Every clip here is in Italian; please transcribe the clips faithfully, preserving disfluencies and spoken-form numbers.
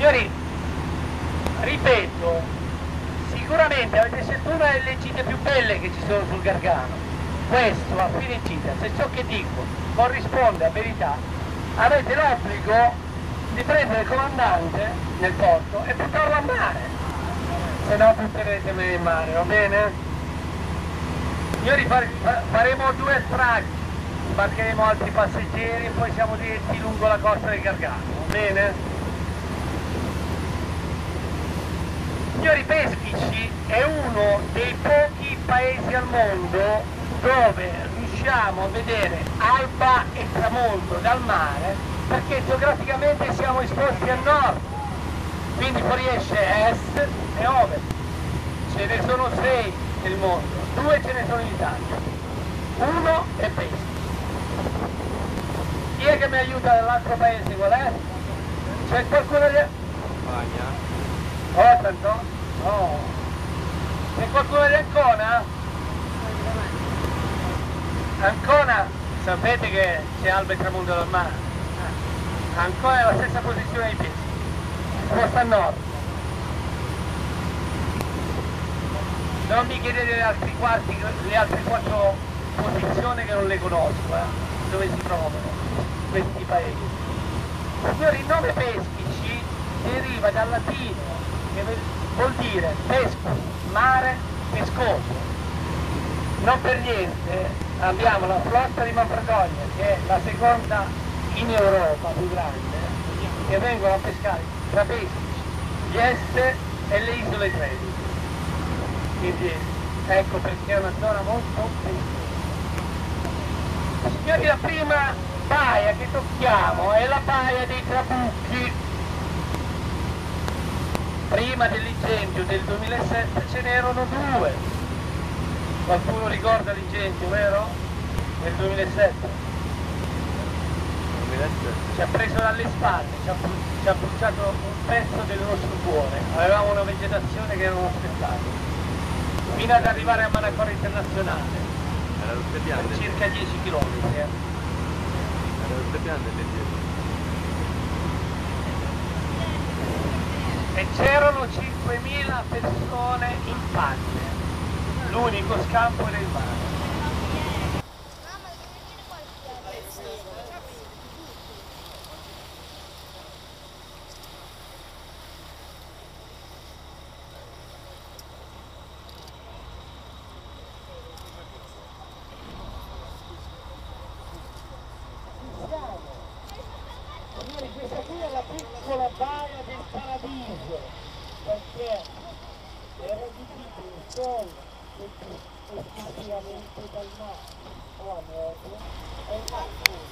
Signori, ripeto, sicuramente avete scelto una delle gite più belle che ci sono sul Gargano. Questo a fine gita, se ciò che dico corrisponde a verità, avete l'obbligo di prendere il comandante nel porto e buttarlo a mare, se no butterete me in mare, va bene? Signori, fare, faremo due stragi, sbarcheremo altri passeggeri e poi siamo diretti lungo la costa del Gargano, va bene? Signori, Peschici è uno dei pochi paesi al mondo dove riusciamo a vedere alba e tramonto dal mare, perché geograficamente siamo esposti a nord, quindi fuoriesce est e ovest. Ce ne sono sei nel mondo, due ce ne sono in Italia, uno è Peschici. Chi è che mi aiuta dall'altro paese, qual è? C'è qualcuno di... Spagna. Oh, tanto? No. C'è qualcuno di Ancona? Ancona, sapete che c'è alba e tramonto dal mare? Ancona è la stessa posizione di Peschici, sposta a nord. Non mi chiedete le altre, quarti, le altre quattro posizioni che non le conosco, eh, dove si trovano questi paesi. Signori, il nome Peschici deriva dal latino, che vuol dire pesco, mare, pescoso. Non per niente abbiamo la flotta di Manfredonia, che è la seconda in Europa più grande, che vengono a pescare tra Peschici, Este e le isole Trevi. Quindi ecco perché è una zona molto pescosa. Signori, la prima baia che tocchiamo è la baia dei Trabucchi. Prima dell'incendio del duemilasette ce n'erano due. Qualcuno ricorda l'incendio, vero? Nel duemilasette. duemilasette. Ci ha preso dalle spalle, ci ha, ci ha bruciato un pezzo del nostro cuore. Avevamo una vegetazione che era uno spettacolo. Fino ad arrivare a Manacor Internazionale. Era tutte piante. Circa dieci chilometri. Eh. Era tutte piante del giro. E c'erano cinquemila persone in panne, l'unico scampo del mare. Signori, questa qui è la piccola baia del Paradiso, perché è raggiungibile solo esclusivamente dal mare o a nord e a sud.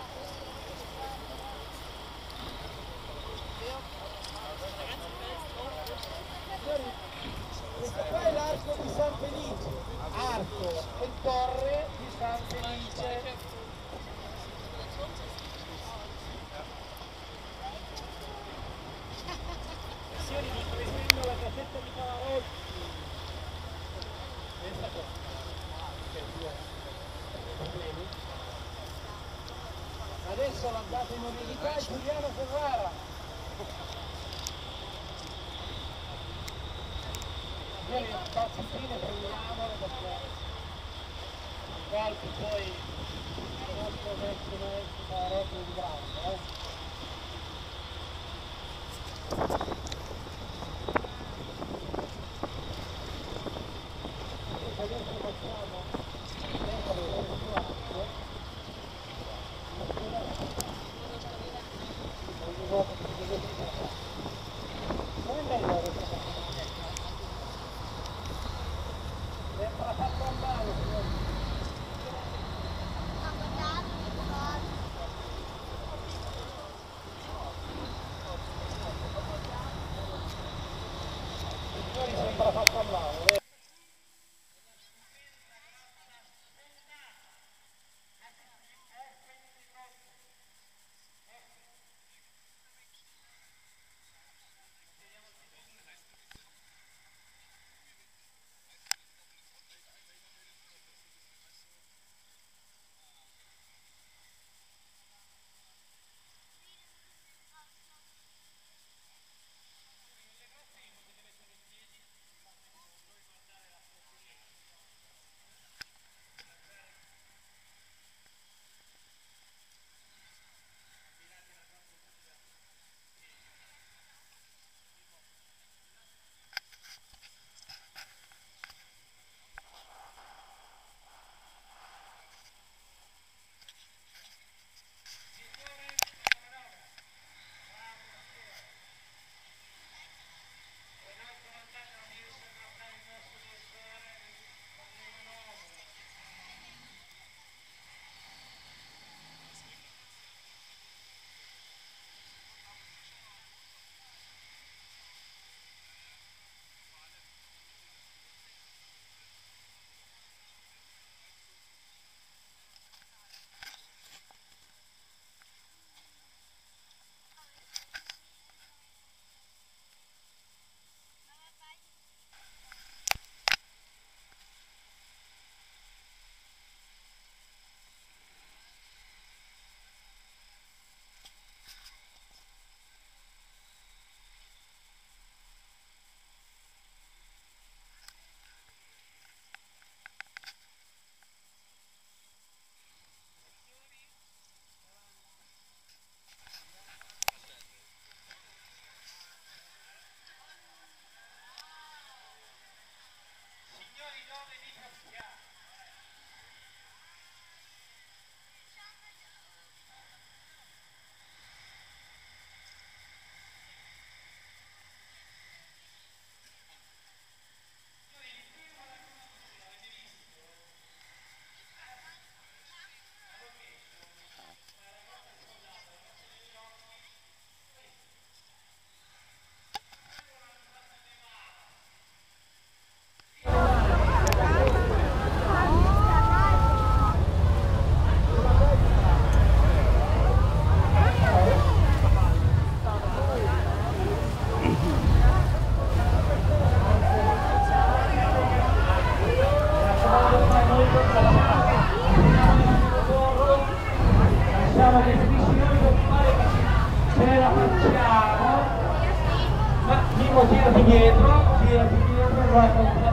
Signori, questo qua è l'arco di San Felice, arco e torre di San Felice. Signori, vi presento la casetta di Pavarotti. Questa qua. Per due problemi. Adesso la data in mobilità è Giuliano Ferrara. Signori, le spazzatine prendiamole perché gli altri poi non altro messo messo Pavarotti di grande, eh. Sembra fatto a mano. girati dietro, girati dietro, guarda un po'.